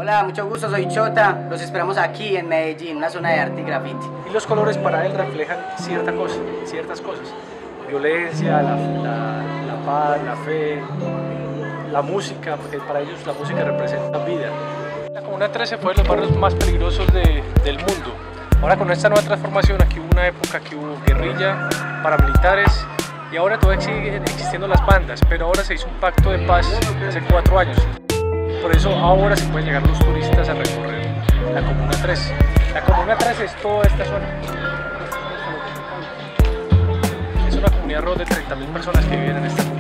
Hola, mucho gusto, soy Chota. Los esperamos aquí en Medellín, una zona de arte y graffiti. Y los colores para él reflejan ciertas cosas. Violencia, la paz, la fe, la música, porque para ellos la música representa vida. La Comuna 13 fue de los barrios más peligrosos del mundo. Ahora con esta nueva transformación, aquí hubo una época que hubo guerrilla, paramilitares, y ahora todavía siguen existiendo las bandas, pero ahora se hizo un pacto de paz hace 4 años. Por eso ahora se pueden llegar los turistas a recorrer la Comuna 13. La Comuna 13 es toda esta zona. Es una comunidad de 30.000 personas que viven en esta comunidad.